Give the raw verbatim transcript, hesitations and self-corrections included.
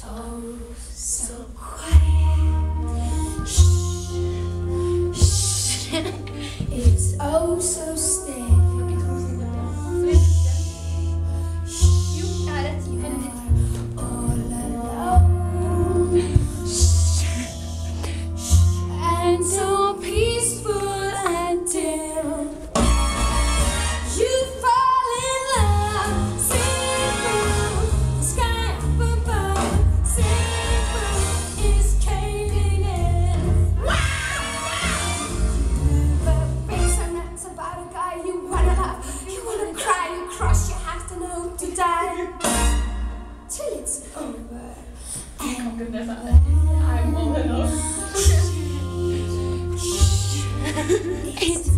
so, so quiet. Shh, shh. It's oh so still. Jo, er det typen ditt? All alone. Shh, shh. And so peaceful until you fall in love. See through the sky up above. See through is caving in. Wow, wow. You never been so nuts about a guy you wanna love. You wanna cry, you cross, you have to know to die. Till it's over. Kan ikke det være? I'm all alone. It's